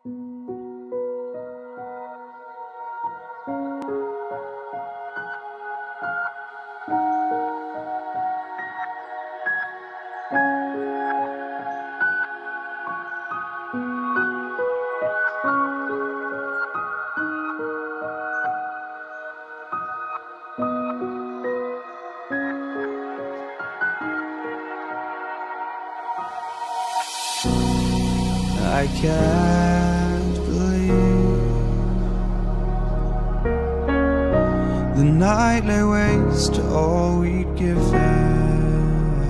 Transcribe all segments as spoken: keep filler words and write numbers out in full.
I can't believe the night lay waste to all we'd given.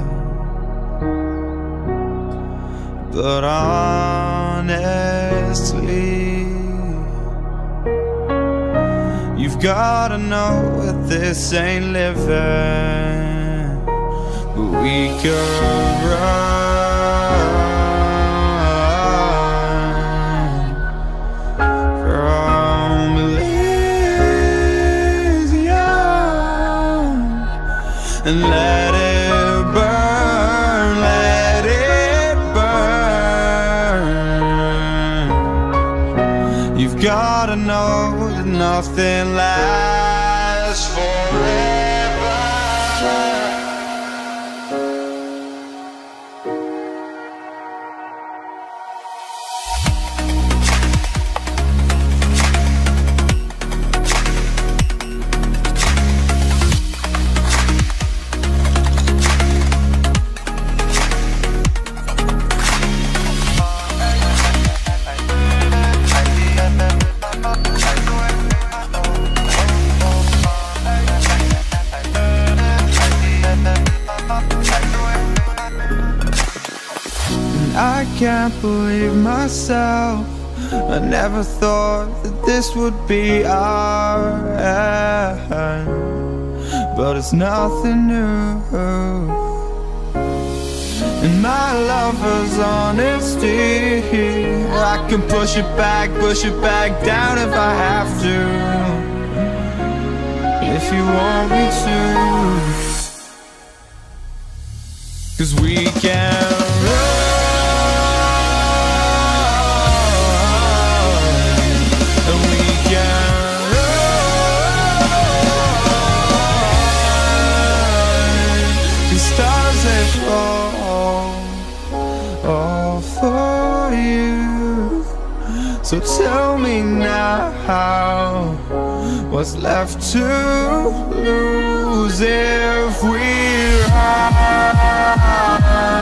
But honestly, you've gotta know that this ain't living. But we could run and let it burn, let it burn. You've gotta know that nothing lasts forever. I can't believe myself. I never thought that this would be our end, but it's nothing new. And my lover's honesty, I can push it back, push it back down if I have to, if you want me to. 'Cause we can run, all for you. So tell me now, what's left to lose if we run?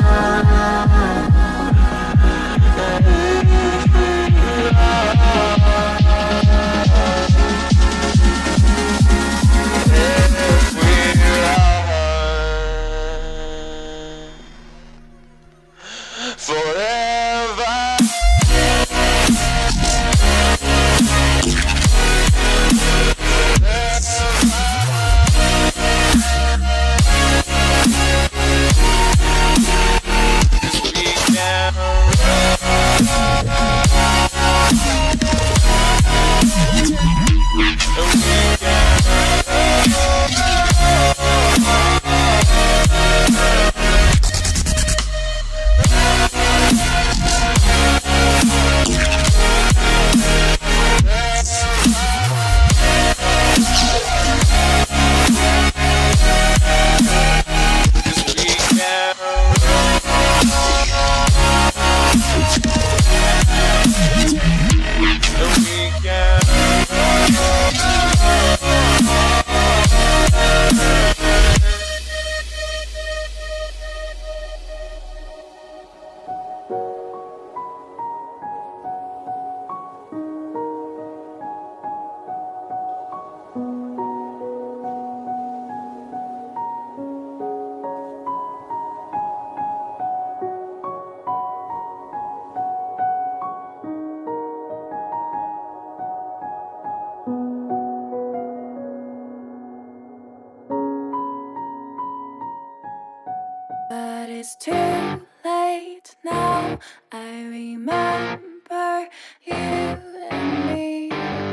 But it's too late now. I remember you and me,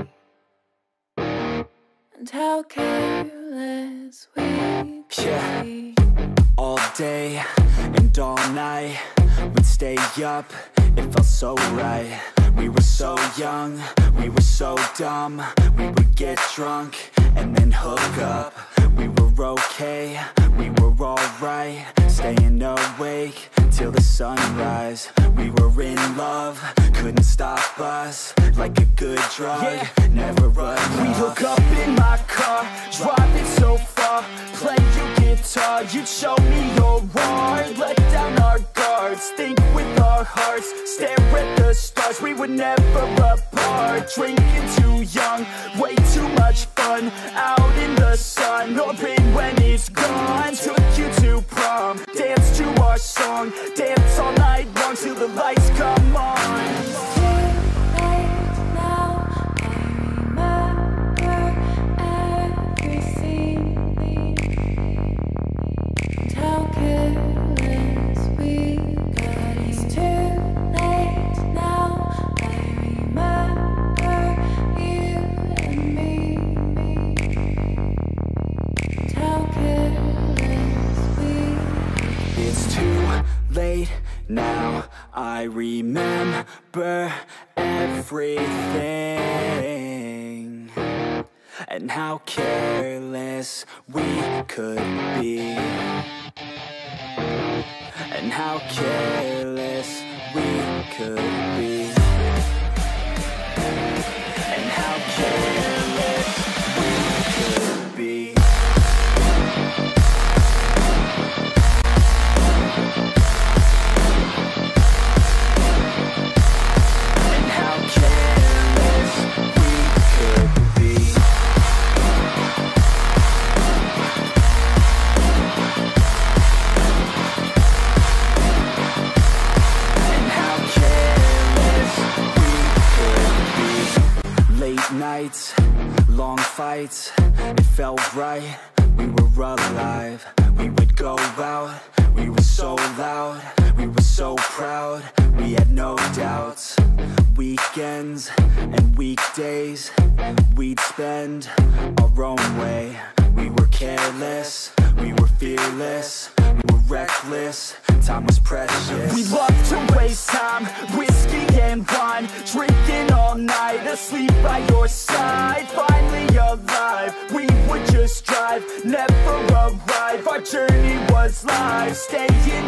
and how careless we could Yeah. be. All day and all night, we'd stay up, it felt so right. We were so young, we were so dumb. We would get drunk and then hook up. We were okay, we were alright, staying awake till the sunrise. We were in love, couldn't stop us. Like a good drug, yeah. Never run off. We'd hook up in my car, drive it so far, play your guitar, you'd show me your art. Let down our guards, think with our hearts, stare at the stars. We were never apart, drinking too young, way too much fun. Out in the sun, hoping when it's gone. Took you to prom, dance to our song, dance all night long till the lights come on. Now I remember everything, and how careless we could be, and how careless we could be, and how careless we could be. Nights, long fights, it felt right, we were alive. We would go out, we were so loud, we were so proud, we had no doubts. Weekends and weekdays, we'd spend our own way. We were careless, we were fearless, we were reckless, time was precious. We loved to waste time, whiskey and wine, drinking all night, asleep by your side. Finally alive, we would just drive, never arrive. Our journey was life, staying